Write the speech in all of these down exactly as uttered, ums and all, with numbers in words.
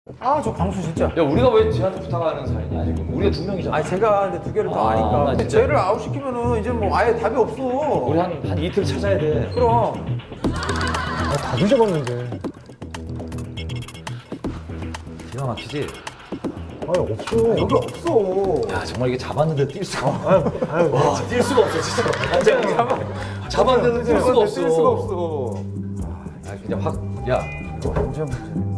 아, 저 광수 진짜. 야, 우리가 왜 쟤한테 부탁하는 사이냐 지금? 우리가 두 명이잖아. 아니 제가 근데 두 개를 더 아, 아니까. 근데 진짜. 쟤를 아웃시키면은 이제 뭐 아예 답이 없어. 우리 한, 한 이틀 찾아야 돼. 그럼. 아, 답을 잡았는데. 기가 막히지? 아니, 없어. 여기 없어. 야, 정말 이게 잡았는데 뛸 수가 없어. 아유, 아유. 와, 뛸 수가 없어, 진짜. 완전 잡아, 잡았는데 뛸 수가 없어. 뛸 수가 없어. 야, 그냥 확, 야. 이거 완전 문제.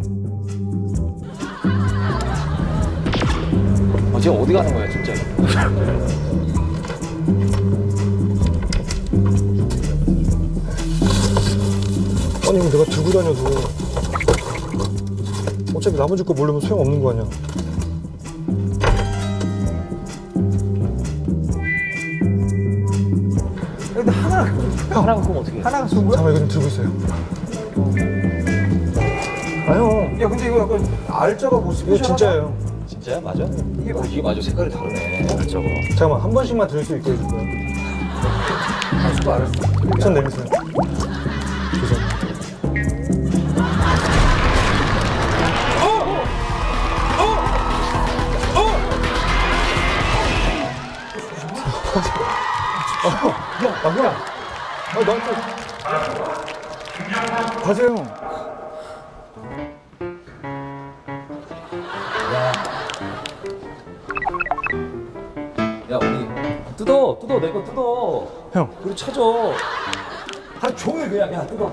아, 쟤 어디 가는 거야, 진짜? 아니, 이거 내가 들고 다녀도 어차피 나머지 거 모르면 소용없는 거 아니야. 근데 하나 하나가 그럼 어떻게 해? 하나가 쏜 거야? 잠깐만, 이거 좀 들고 있어요. 아, 형. 야 근데 이거 약간 알짜가 뭐 이거 스페셜하다. 진짜예요. 진짜야? 맞아? 이게, 어, 이게 맞아. 색깔이 다르네. 저거. 잠깐만, 한 번씩만 들을 수 있게 해줄 거예요. 알았어, 알았어. 손 내미세요. 주세요. 야, 아, 뭐야? 아, 나한테. 가세요. 야, 우리 뜯어, 뜯어, 내 거 뜯어. 형. 우리 쳐줘. 하루 종일 그냥, 야, 뜯어.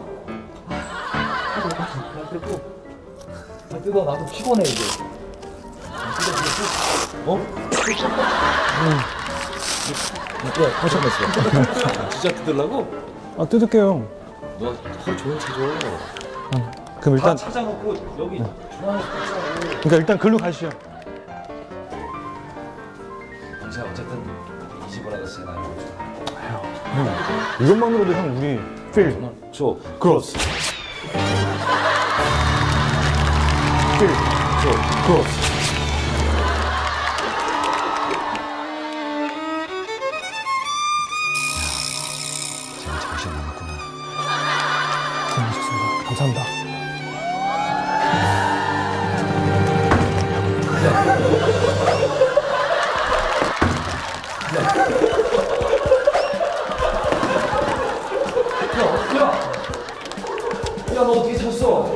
야, 뜯고. 야, 뜯어. 나도 피곤해, 이제. 야, 뜯어, 뜯어. 어? 응. 야, 벌써 냈어. 진짜 뜯으려고? 아, 뜯을게요. 너 하루 종일 쳐줘. 형. 그럼 다 일단, 찾아놓고 여기 중앙에 꽂자고. 그러니까 일단 글로 가시죠. 제가 어쨌든 이 집을 하겠어요. 나 이거 좀. 형, 이것만으로도 형, 우리 필. 정말 줘. 크로스. 필. 줘. 크로스. 제가 정신 나갔구나. 고맙습니다. 감사합니다. 야, 야, 야, 너 어떻게 쳤어?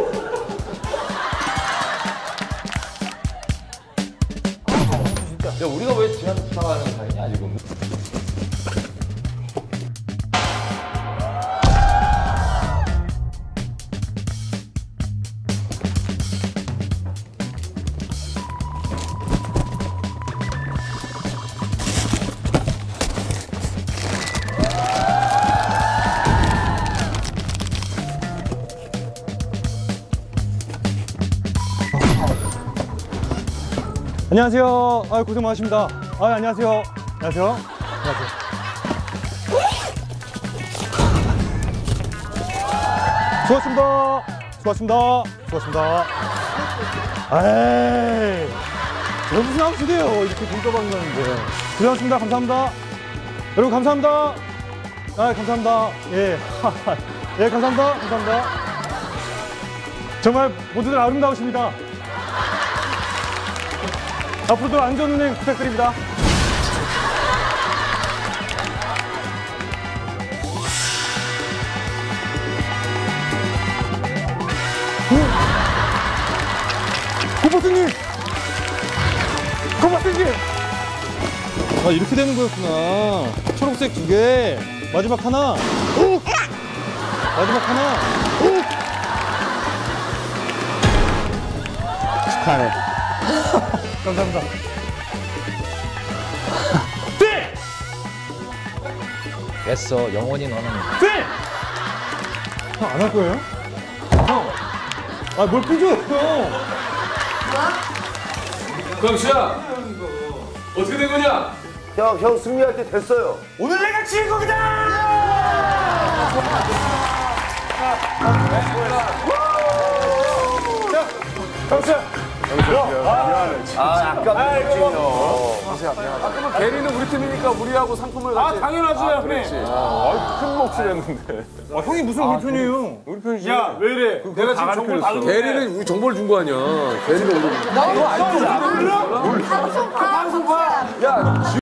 야, 우리가 왜 쟤한테 부탁하는 사이냐 지금? 안녕하세요. 아, 고생 많으십니다. 아, 안녕하세요. 안녕하세요. 안녕하세요. 수고하셨습니다. 수고하셨습니다. 수고하셨습니다. 에이, 여러분 무슨 아웃이래요. 이렇게 돈가방 가는데. 고생하셨습니다. 감사합니다. 여러분 감사합니다. 아, 감사합니다. 예. 예, 감사합니다. 감사합니다. 정말 모두들 아름다우십니다. 앞으로도 안전운행 부탁드립니다. 고버스님! 고버스님! 아, 이렇게 되는 거였구나. 초록색 두 개, 마지막 하나. 오! 마지막 하나. 오! 축하해. 감사합니다. 네! 됐어, 영원히 너는. 네! 형, 안 할 거예요? 형! 아, 뭘 삐져, 형! 광수야! 어떻게 된 거냐? 형, 형 승리할 때 됐어요. 오늘 내가 주인공이다! 자, 강수야! 아, 아깝네, 형. 그러면 대리는 우리 팀이니까 우리하고 상품을 같이. 아, 당연하지, 형님. 큰 몫을 했는데. 아, 형이 무슨 우리 편이에요? 우리 편이지. 야, 왜 이래? 내가 지금 정보를 다 줬는데. 대리는 우리 정보를 준 거 아니야. 대리가 우리. 나도 알지. 방송 봐. 야,